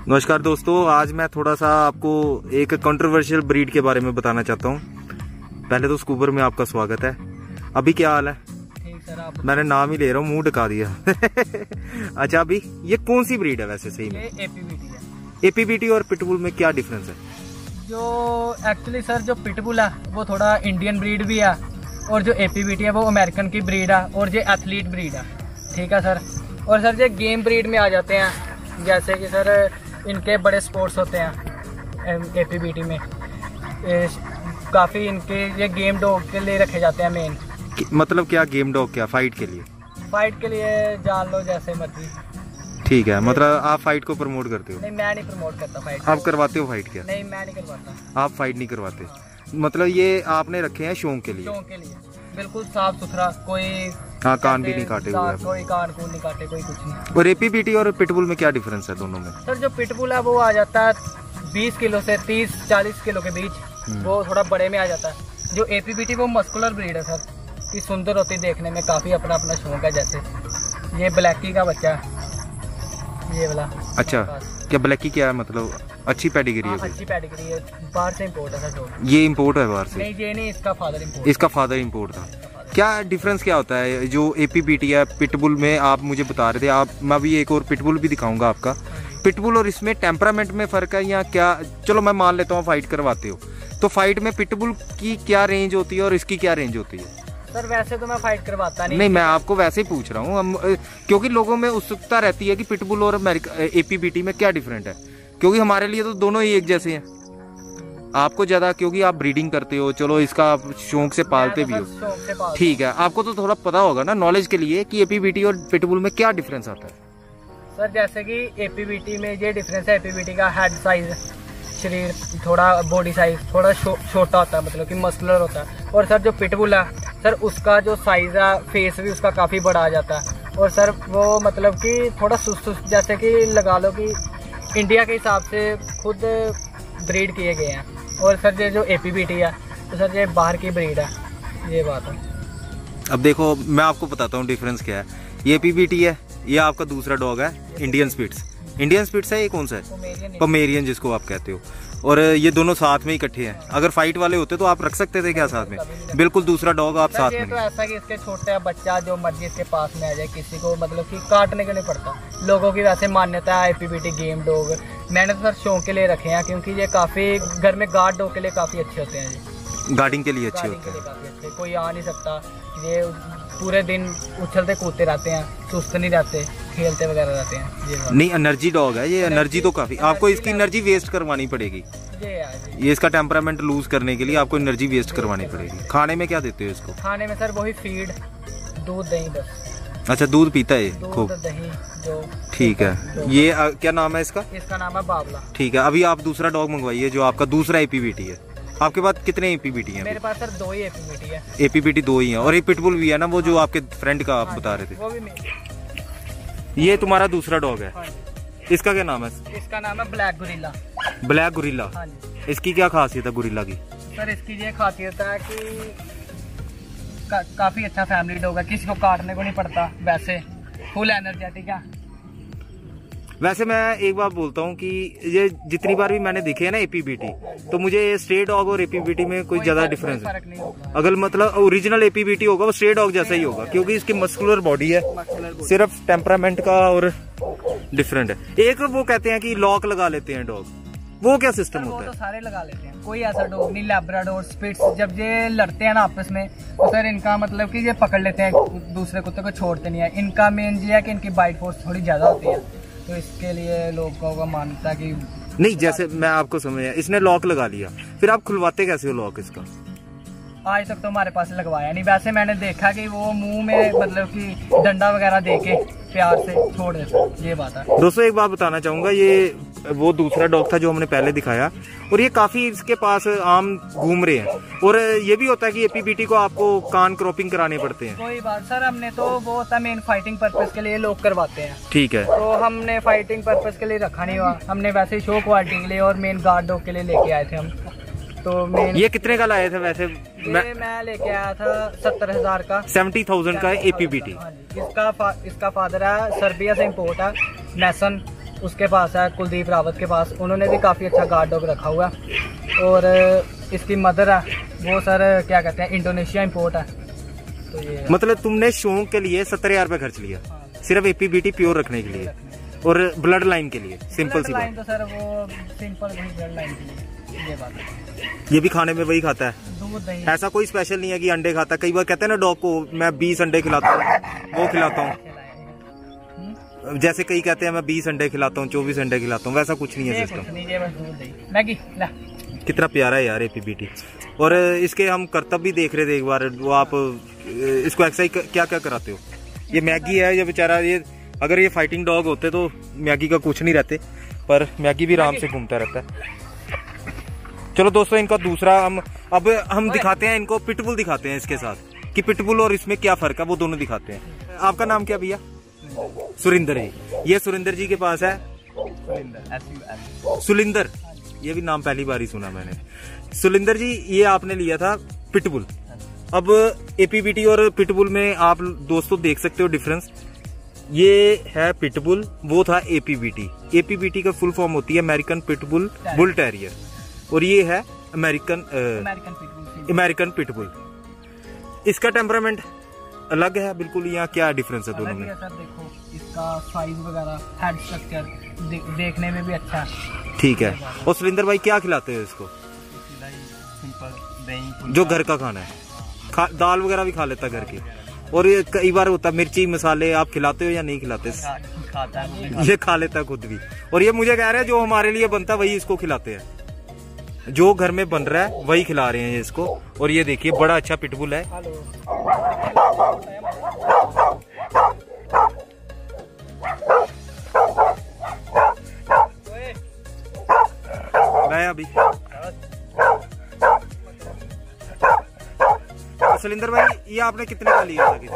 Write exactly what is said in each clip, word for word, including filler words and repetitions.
नमस्कार दोस्तों, आज मैं थोड़ा सा आपको एक कंट्रोवर्शियल ब्रीड के बारे में बताना चाहता हूँ। पहले तो स्कूबर में आपका स्वागत है। अभी क्या हाल है? ठीक सर। आप मैंने नाम ही ले रहा हूँ, मुंह ढका दिया। अच्छा, अभी ये कौन सी ब्रीड है वैसे सही में? ये एपीबीटी है। एपीबीटी और पिटबुल में क्या डिफरेंस है? जो एक्चुअली सर जो पिटबुल है वो थोड़ा इंडियन ब्रीड भी है, और जो एपीबीटी है वो अमेरिकन की ब्रीड है, और ये एथलीट ब्रीड है। ठीक है सर। और सर ये गेम ब्रीड में आ जाते हैं, जैसे कि सर इनके बड़े स्पोर्ट्स होते हैं एपीबीटी में। काफ़ी इनके ये गेम डॉग के लिए रखे जाते हैं मेन। मतलब क्या गेम डॉग? क्या फाइट के लिए? फाइट के लिए जान लो जैसे मर्जी। ठीक है, मतलब आप फाइट को प्रमोट करते हो? नहीं, मैं नहीं प्रमोट करता फाइट। आप करवाते हो फाइट? क्या नहीं, मैं नहीं करवाता। आप फाइट नहीं करवाते, मतलब ये आपने रखे हैं शौक के लिए? शौक के लिए, बिल्कुल साफ सुथरा। कोई हाँ, कान भी नहीं काटे हुए हैं। कोई कान कून नहीं काटे, कोई कुछ नहीं। और एपीबीटी और पिटबुल में क्या डिफरेंस है दोनों में? सर जो पिटबुल है वो आ जाता है बीस किलो से तीस चालीस किलो के बीच, वो थोड़ा बड़े में आ जाता है। जो एपीबीटी वो मस्कुलर ब्रीड है सर, कि सुंदर होती देखने में, काफी अपना अपना शौक है। जैसे ये ब्लैकी का बच्चा है, ये वाला। अच्छा, क्या ब्लैकी क्या है? मतलब अच्छी पेडिग्री है? अच्छी पेडिग्री है, बाहर से इम्पोर्ट है सर। ये इम्पोर्ट है बाहर से? नहीं, ये नहीं, इसका फादर इम्पोर्ट। इसका फादर इम्पोर्ट था। क्या डिफरेंस क्या होता है जो एपीबीटी है पिटबुल में? आप मुझे बता रहे थे। आप मैं भी एक और पिटबुल भी दिखाऊंगा आपका। पिटबुल और इसमें टेम्परामेंट में फर्क है या क्या? चलो मैं मान लेता हूँ फाइट करवाते हो, तो फाइट में पिटबुल की क्या रेंज होती है और इसकी क्या रेंज होती है? सर वैसे तो मैं फाइट करवाता नहीं। नहीं, मैं आपको वैसे ही पूछ रहा हूँ हम, क्योंकि लोगों में उत्सुकता रहती है कि पिटबुल और एपीबीटी में क्या डिफरेंट है, क्योंकि हमारे लिए तो दोनों ही एक जैसे हैं। आपको ज्यादा, क्योंकि आप ब्रीडिंग करते हो, चलो इसका आप शौक से पालते भी हो, ठीक है, आपको तो थोड़ा पता होगा ना नॉलेज के लिए कि एपीबीटी और पिटबुल में क्या डिफरेंस आता है। सर जैसे कि एपीबीटी में ये डिफरेंस है, एपीबीटी का हेड साइज, शरीर थोड़ा, बॉडी साइज थोड़ा छोटा होता है, मतलब कि मस्कुलर होता है। और सर जो पिटबुल है सर, उसका जो साइज है, फेस भी उसका काफ़ी बड़ा आ जाता है। और सर वो मतलब कि थोड़ा सुस्त सुस्त, जैसे कि लगा लो कि इंडिया के हिसाब से खुद ब्रीड किए गए हैं। और सर ये जो एपीबीटी है तो सर ये बाहर की ब्रीड है, ये बात है। अब देखो, मैं आपको बताता हूँ डिफरेंस क्या है। ये एपीबीटी है, ये आपका दूसरा डॉग है इंडियन स्पिट्स। इंडियन स्पिट्स है, ये कौन सा है? पोमेरियन जिसको आप कहते हो। और ये दोनों साथ में इकट्ठे हैं। अगर फाइट वाले होते तो आप रख सकते थे क्या साथ में? बिल्कुल दूसरा डॉग आप साथ में। तो ऐसा कि इसके छोटे बच्चा जो मर्जी इसके पास में आ जाए, किसी को मतलब कि काटने का नहीं पड़ता। लोगों की वैसे मान्यता है एपीबीटी गेम डॉग। मैंने तो सर शौक के लिए रखे हैं, क्योंकि ये काफी घर में गार्ड डॉग के लिए काफी अच्छे होते हैं। ये गार्डिंग के लिए अच्छे होते हैं। काफी अच्छे, कोई आ नहीं सकता। ये पूरे दिन उछलते कूदते रहते हैं, सुस्त नहीं रहते, खेलते वगैरह रहते हैं। ये नहीं, एनर्जी डॉग है ये। एनर्जी तो काफी, आपको इसकी एनर्जी वेस्ट करवानी पड़ेगी। ये इसका टेम्परामेंट लूज करने के लिए आपको एनर्जी वेस्ट करवानी पड़ेगी। खाने में क्या देते हो इसको? खाने में सर वही फीड, दूध, दही बस। अच्छा, दूध पीता है खूब? दही जो। ठीक है। ये आ, क्या नाम है इसका? इसका नाम है बाबला। ठीक है, अभी आप दूसरा डॉग मंगवाइए जो आपका दूसरा एपीबीटी है। आपके पास कितने एपीबीटी हैं? मेरे पास सर दो ही एपीबीटी है। एपीबीटी दो ही हैं, और एक पिटबुल भी है ना, वो जो आपके फ्रेंड का आप बता रहे थे, वो भी मेरे। ये तुम्हारा दूसरा डॉग है। इसका क्या नाम है? इसका नाम है ब्लैक गुरिल्ला। Black guerrilla. इसकी क्या खासियत है गुरिल्ला की? सर इसकी ये खासियत है कि का, काफी अच्छा फैमिली डॉग है, किसी को काटने को नहीं पड़ता, वैसे फुल एनर्जेटिक है। वैसे मैं एक बात बोलता हूँ कि ये जितनी बार भी मैंने देखे है ना एपीबीटी, तो मुझे स्ट्रे डॉग और एपीबीटी में कोई ज्यादा डिफरेंस है। अगर मतलब ओरिजिनल एपीबीटी होगा वो स्ट्रे डॉग जैसा ही होगा, क्योंकि इसकी मस्कुलर बॉडी है, सिर्फ टेम्परामेंट का और डिफरेंट है। एक वो कहते हैं कि लॉक लगा लेते हैं डॉग, वो क्या सिस्टम होता है? तो सारे लगा लेते हैं, कोई ऐसा डॉग नहीं। लैब्राडोर, स्पिट्स जब ये लड़ते हैं ना आपस में, तो सर इनका मतलब कि ये पकड़ लेते हैं, दूसरे कुत्ते को छोड़ते नहीं है। इनका मेन ये है कि इनकी बाइट फोर्स थोड़ी ज्यादा होती है, तो इसके लिए लोगों का मानता है कि नहीं। जैसे मैं आपको समझा, इसने लॉक लगा लिया, फिर आप खुलवाते कैसे हो लॉक इसका? आज तक तो हमारे पास लगवाया नहीं। वैसे मैंने देखा कि वो मुंह में मतलब कि डंडा वगैरह देके प्यार से छोड़ देते, ये बात है। दोस्तों एक बात बताना चाहूंगा, ये वो दूसरा डॉग था जो हमने पहले दिखाया, और ये काफी इसके पास आम घूम रहे हैं। और ये भी होता है कि एपीबीटी को आपको कान क्रॉपिंग कराने पड़ते हैं। कोई बात सर, हमने तो वो होता है मेन फाइटिंग पर्पस के लिए लोग करवाते हैं। ठीक है, तो हमने फाइटिंग पर्पस के लिए रखा नहीं हुआ, हमने वैसे ही शो क्वालिटी के लिए और मेन गार्ड डॉग के लिए लेके आए थे हम। तो मेन ये कितने का लाए थे वैसे? मैं, मैं लेके आया था सत्तर हजार का। सेवेंटी थाउजेंड का है एपीबीटी। इसका फा, इसका फादर है सर्बिया से इम्पोर्ट है, नेसन। उसके पास है कुलदीप रावत के पास, उन्होंने भी काफ़ी अच्छा गार्ड डॉग रखा हुआ है। और इसकी मदर है वो सर क्या कहते हैं इंडोनेशिया इंपोर्ट है। तो ये मतलब तुमने शौक के लिए सत्तर हजार रुपये खर्च लिया सिर्फ एपीबीटी प्योर रखने के लिए और ब्लड लाइन के लिए। सिंपल सी बात। तो सर वो सिंपल ब्लड लाइन के लिए ये बात है। ये भी खाने में वही खाता है, दूध दही, ऐसा कोई स्पेशल नहीं है कि अंडे खाता है। कई बार कहते हैं ना डॉग को मैं बीस अंडे खिलाता हूँ, वो खिलाता हूँ। जैसे कई कहते हैं मैं बीस अंडे खिलाता हूँ, चौबीस अंडे खिलाता हूँ, वैसा कुछ नहीं है सिस्टम। मैगी कितना प्यारा है यार एपीबीटी। और इसके हम करतब भी देख रहे थे एक बार, वो आप इसको एक्सरसाइज क्या क्या कराते हो? ये मैगी है, ये बेचारा, ये अगर ये फाइटिंग डॉग होते तो मैगी का कुछ नहीं रहते, पर मैगी भी आराम से घूमता रहता है। चलो दोस्तों, इनका दूसरा हम अब हम दिखाते हैं, इनको पिटबुल दिखाते हैं इसके साथ कि पिटबुल और इसमें क्या फर्क है, वो दोनों दिखाते हैं। आपका नाम क्या भैया? सुरिंदर जी। ये सुरिंदर जी के पास है सुलिंदर, ये भी नाम पहली बार ही सुना मैंने। सुलिंदर जी, ये आपने लिया था पिटबुल। अब एपीबीटी और पिटबुल में आप दोस्तों देख सकते हो डिफरेंस। ये है पिटबुल, वो था एपीबीटी। एपीबीटी का फुल फॉर्म होती है अमेरिकन पिटबुल बुल टेरियर, और ये है अमेरिकन अमेरिकन पिटबुल। इसका टेम्परामेंट अलग है बिल्कुल, यहाँ क्या डिफरेंस है दोनों में? सर देखो इसका साइज वगैरह, हेड स्ट्रक्चर दे, देखने में भी अच्छा है। ठीक है। और सुरेंद्र भाई क्या खिलाते हो इसको? जो घर का खाना है, खा, दाल वगैरह भी खा लेता घर की। और ये कई बार होता मिर्ची मसाले आप खिलाते हो या नहीं खिलाते? खाता है, ये खा लेता है खुद भी। और ये मुझे कह रहे हैं जो हमारे लिए बनता है वही इसको खिलाते हैं, जो घर में बन रहा है वही खिला रहे हैं ये इसको। और ये देखिए बड़ा अच्छा पिटबुल है। मैं अभी सुलिंदर भाई, ये आपने कितने का लिया था?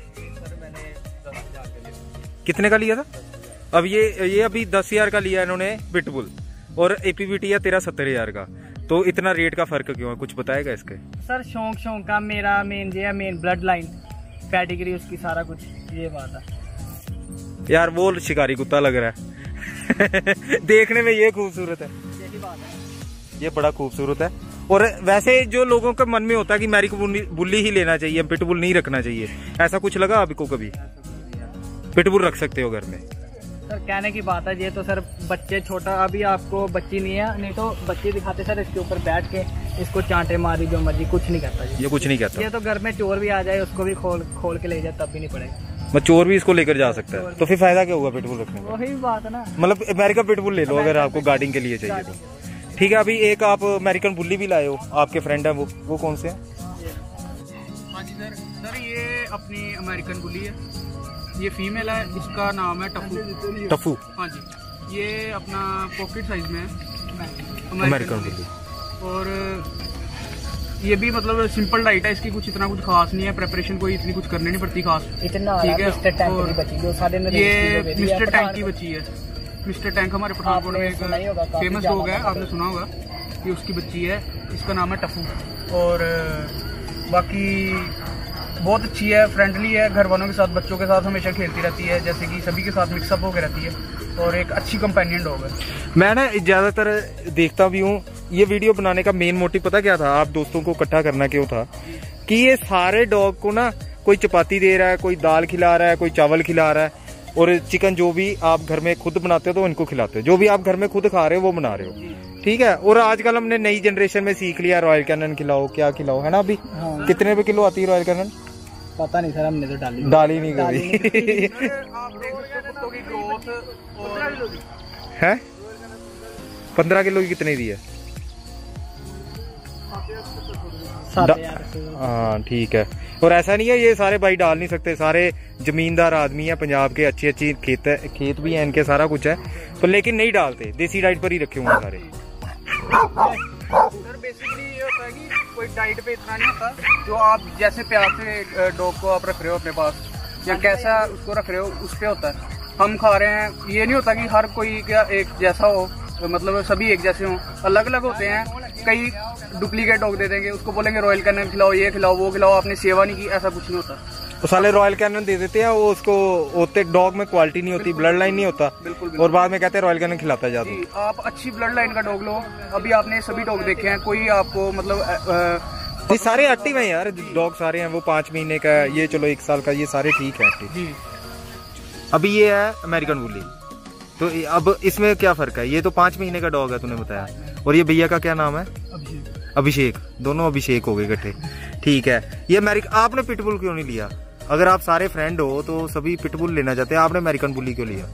किसी कितने का लिया था? अब ये ये अभी दस हजार का लिया इन्होंने पिटबुल, और एपीबीटी है तेरह सत्तर हजार का। तो इतना रेट का फर्क क्यों है, कुछ बताएगा इसके? सर शौक शौक का मेरा मेन ये है, मेन ब्लड लाइन, पैडिग्री उसकी, सारा कुछ ये बात है। यार वो शिकारी कुत्ता लग रहा है देखने में ये खूबसूरत है, यही बात है, ये बड़ा खूबसूरत है। और वैसे जो लोगों के मन में होता है कि मैरी को बुल्ली ही लेना चाहिए, पिटबुल नहीं रखना चाहिए, ऐसा कुछ लगा आपको कभी? पिटबुल रख सकते हो घर में। सर कहने की बात है, ये तो सर बच्चे छोटा, अभी आपको बच्ची नहीं है, नहीं तो बच्चे दिखाते सर इसके ऊपर बैठ के इसको चांटे मारी जो मर्जी, कुछ नहीं करता ये, ये कुछ नहीं करता। ये तो घर में चोर भी आ जाए उसको भी खोल खोल के ले जाए तब भी नहीं पड़ेगा। मैं चोर भी इसको लेकर जा सकता है, तो फिर फायदा क्या होगा पिटबुल रखने का? वही बात है ना, मतलब अमेरिका पिटबुल ले लो अगर आपको गार्डिंग के लिए चाहिए तो। ठीक है। अभी एक आप अमेरिकन बुल्ली भी लाए हो, आपके फ्रेंड है वो वो कौन से हैं? हाँ जी सर, सर ये अपनी अमेरिकन बुल्ली है, ये फीमेल है, इसका नाम है टफू। टफू? हाँ जी, ये अपना पॉकेट साइज में है अमेरिकन बुल्ली। और ये भी मतलब सिंपल डाइट है इसकी, कुछ इतना कुछ खास नहीं है, प्रेपरेशन कोई इतनी कुछ करनी नहीं पड़ती खास। इतना ठीक है। और ये मिस्टर टैंक की बच्ची है। मिस्टर टैंक हमारे पठानकोट में एक फेमस डॉग है, आपने सुना होगा, ये उसकी बच्ची है, इसका नाम है टफू। और बाकी बहुत अच्छी है, फ्रेंडली है, घर वालों के साथ, बच्चों के साथ हमेशा खेलती रहती है, जैसे कि सभी के साथ मिक्सअप होकर रहती है, और एक अच्छी कंपेनियन डॉग है। मैं ना ज्यादातर देखता भी हूँ, ये वीडियो बनाने का मेन मोटिव पता क्या था? आप दोस्तों को इकट्ठा करना क्यों था कि ये सारे डॉग को ना कोई चपाती दे रहा है, कोई दाल खिला रहा है, कोई चावल खिला रहा है, और चिकन जो भी आप घर में खुद बनाते हो तो इनको खिलाते हो, जो भी आप घर में खुद खा रहे हो वो बना रहे हो। ठीक है। और आजकल हमने नई जनरेशन में सीख लिया रॉयल कैनन खिलाओ, क्या खिलाओ, है ना? अभी हाँ। कितने रुपए किलो आती है रॉयल कैनन? पता नहीं सर, हमने तो डाली डाली नहीं कभी है। पंद्रह किलो की कितने दी है? हाँ ठीक है। और ऐसा नहीं है ये सारे भाई डाल नहीं सकते, सारे जमींदार आदमी है पंजाब के, अच्छी अच्छी खेत है, खेत भी है इनके, सारा कुछ है, तो लेकिन नहीं डालते, देसी डाइट पर ही रखे हुए सारे। सर बेसिकली ये होता है कि कोई डाइट पे इतना नहीं होता, जो आप जैसे प्यार से डॉग को आप रख रहे हो अपने पास, या कैसा उसको रख रहे हो उस पे होता है। हम खा रहे हैं, ये नहीं होता कि हर कोई क्या एक जैसा हो, मतलब सभी एक जैसे हों, अलग अलग होते हैं। कई डुप्लीकेट डॉग दे देंगे, उसको बोलेंगे रॉयल कैनन खिलाओ, ये खिलाओ, वो खिलाओ, आपने सेवा नहीं की, ऐसा कुछ नहीं होता। तो साले रॉयल कैनन दे देते हैं, वो उसको होते डॉग में क्वालिटी नहीं होती, ब्लड लाइन नहीं होता, और बाद में कहते हैं रॉयल कैनन खिलाता जाता है। आप अच्छी ब्लड लाइन का डॉग लो। अभी आपने सभी डॉग देखे हैं, कोई आपको मतलब ये सारे एक्टिव हैं यार, डॉग सारे हैं। वो पाँच महीने का है, ये चलो एक साल का, ये सारे ठीक है एक्टिव। अभी ये है अमेरिकन बुली, तो अब इसमें क्या फर्क है? ये तो पाँच महीने का डॉग है तूने बताया, और ये भैया का क्या नाम है? अभिषेक। दोनों अभिषेक हो गए इकट्ठे, ठीक है। ये अमेरिकन, आपने पिटबुल क्यों नहीं लिया? अगर आप सारे फ्रेंड हो तो सभी पिटबुल लेना चाहते हैं, आपने अमेरिकन बुली क्यों लिया?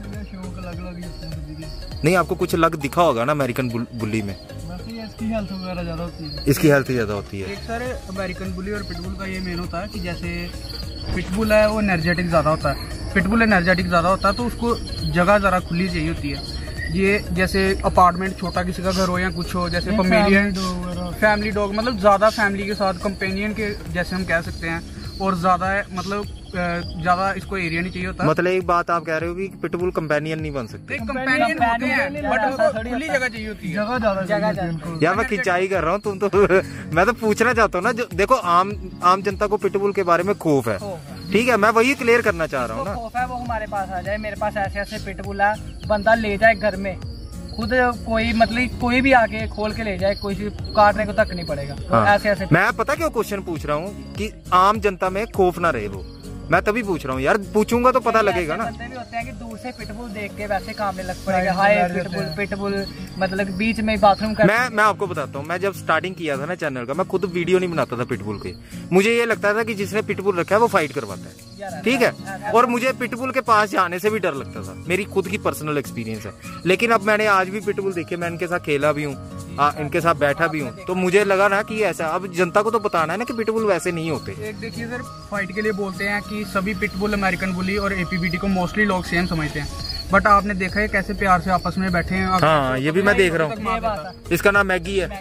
नहीं, आपको कुछ अलग दिखा होगा ना अमेरिकन बुली में? इसकी हेल्थ वगैरह ज्यादा होती है। इसकी हेल्थ ज्यादा होती है। एक सर अमेरिकन बुली और पिटबुल का ये मेन होता है कि जैसे पिटबुल है वो एनर्जेटिक ज्यादा होता है, पिटबुल एनर्जेटिक ज्यादा होता है, तो उसको जगह जरा खुली चाहिए होती है। ये जैसे अपार्टमेंट छोटा किसी का घर हो या कुछ हो, जैसे पमेलियन फैमिली डॉग, मतलब ज्यादा फैमिली के साथ कंपेनियन के जैसे हम कह सकते हैं, और ज्यादा मतलब ज्यादा इसको एरिया नहीं चाहिए होता। मतलब एक बात आप कह रहे हो कि पिटबुल कंपेनियन नहीं बन सकते? कंपेनियन होते हैं बट उनको खुली जगह चाहिए होती है, जगह ज्यादा। यार मैं खिंचाई कर रहा हूँ, तुम तो मैं तो पूछना चाहता हूँ ना, जो देखो आम आम जनता को पिटबुल के बारे में खौफ है, ठीक है, मैं वही क्लियर करना चाह रहा हूँ ना। खौफ है वो हमारे पास आ जाए, मेरे पास ऐसे ऐसे पिटबुल है, बंदा ले जाए घर में, खुद कोई मतलब कोई भी आके खोल के ले जाए, कोई काटने को तक नहीं पड़ेगा। हाँ। ऐसे ऐसे मैं पता क्यों क्वेश्चन पूछ रहा हूँ कि आम जनता में खौफ ना रहे, वो मैं तभी पूछ रहा हूँ यार, पूछूंगा तो पता लगेगा ना। भी होते हैं कि दूर से पिटबुल देख के वैसे काम में लग पड़ेगा, हाय पिटबुल पिटबुल, मतलब बीच में बाथरूम कर। मैं मैं आपको बताता हूँ, मैं जब स्टार्टिंग किया था ना चैनल का, मैं खुद वीडियो नहीं बनाता था पिटबुल के। मुझे ये लगता था कि जिसने पिटबुल रखा है वो फाइट करवाता है, ठीक है, और मुझे पिटबुल के पास जाने से भी डर लगता था, मेरी खुद की पर्सनल एक्सपीरियंस है। लेकिन अब मैंने आज भी पिटबुल देखे, मैं इनके साथ खेला भी हूँ, इनके साथ बैठा भी हूँ, तो मुझे लगा ना कि ऐसा, अब जनता को तो बताना है ना कि पिटबुल वैसे नहीं होते। एक देखिए सर, फाइट के लिए बोलते हैं कि सभी पिटबुल अमेरिकन बुली और एपीबीटी को मोस्टली लोग सेम समझते हैं, बट आपने देखा है कैसे प्यार से आपस में बैठे हैं। हाँ, ये भी मैं देख रहा हूँ। इसका नाम मैगी है,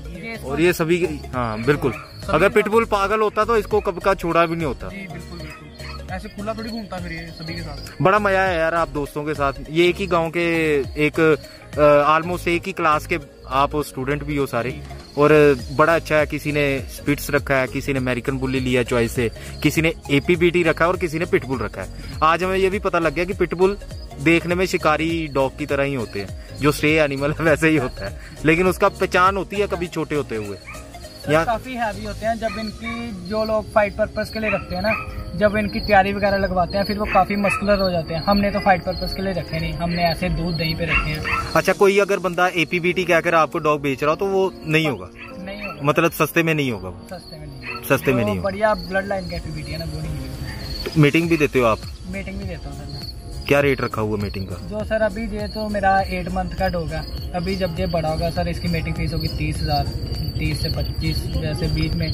और ये सभी, हाँ बिल्कुल, अगर पिटबुल पागल होता तो इसको कब का छोड़ा भी नहीं होता। जी बिल्कुल बिल्कुल, ऐसे खुला थोड़ी घूमता फिर ये सभी के साथ। बड़ा मजा है यार, आप दोस्तों के साथ, ये एक ही गांव के, एक ऑलमोस्ट एक ही क्लास के आप स्टूडेंट भी हो सारे, और बड़ा अच्छा है। किसी ने स्पिट्स रखा है, किसी ने अमेरिकन बुली लिया चॉइस से, किसी ने एपीबीटी रखा है, और किसी ने पिटबुल रखा है। आज हमें ये भी पता लग गया कि पिटबुल देखने में शिकारी डॉग की तरह ही होते हैं, जो स्टे एनिमल है वैसे ही होता है, लेकिन उसका पहचान होती है कभी छोटे होते हुए। यहाँ काफी हैवी होते हैं, जब इनकी जो लोग फाइट पर्पस के लिए रखते हैं ना, जब इनकी तैयारी वगैरह लगवाते हैं, फिर वो काफी मस्कुलर हो जाते हैं। हमने तो फाइट पर्पस के लिए रखे नहीं, हमने ऐसे दूध दही पे रखे हैं। अच्छा, कोई अगर बंदा एपीबीटी कहकर आपको डॉग बेच रहा हो तो वो नहीं होगा? नहीं होगा, मतलब सस्ते में नहीं होगा? सस्ते में नहीं, सस्ते में नहीं होगा। बढ़िया ब्लड लाइन का एपीबीटी है ना, वो नहीं मिलेगा। मीटिंग भी देते हो आप? मीटिंग भी देता हूँ सर मैं। क्या रेट रखा हुआ मीटिंग का? जो सर अभी ये तो मेरा एट मंथ का डॉग है, अभी जब ये बड़ा होगा सर इसकी मीटिंग फीस होगी तीस हजार तीस से पच्चीस, जैसे बीच में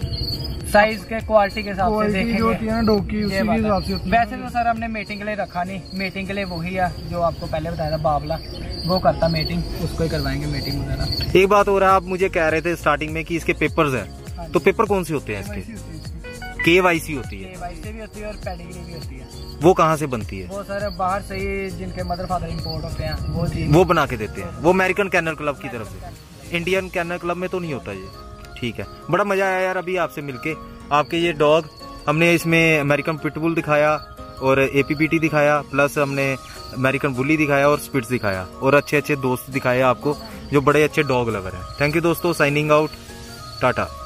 साइज के क्वालिटी के हिसाब से देखेंगे जो होती है ना डॉग की, उसी के हिसाब से होती है। वैसे तो सर हमने मीटिंग के लिए रखा नहीं, मीटिंग के लिए वही है जो आपको पहले बताया था बाबला, वो करता मीटिंग, उसको ही करवाएंगे मीटिंग वगैरह। एक बात हो रहा है, आप मुझे कह रहे थे स्टार्टिंग में कि इसके पेपर्स हैं, तो पेपर कौन से होते हैं इसके? केवाईसी होती है, केवाईसी भी होती है और पेडिग्री भी होती है। वो कहाँ से बनती है? वो सर बाहर से ही, जिनके मदर फादर इंपोर्ट होते हैं वो वो बना के देते हैं, वो अमेरिकन कैनल क्लब की तरफ से। इंडियन कैनल क्लब में तो नहीं होता ये, ठीक है। बड़ा मजा आया यार अभी आपसे मिलके। आपके ये डॉग, हमने इसमें अमेरिकन पिटबुल दिखाया और एपीबीटी दिखाया, प्लस हमने अमेरिकन बुली दिखाया और स्पिट्स दिखाया, और अच्छे अच्छे दोस्त दिखाए आपको जो बड़े अच्छे डॉग लवर हैं। थैंक यू दोस्तों, साइनिंग आउट, टाटा।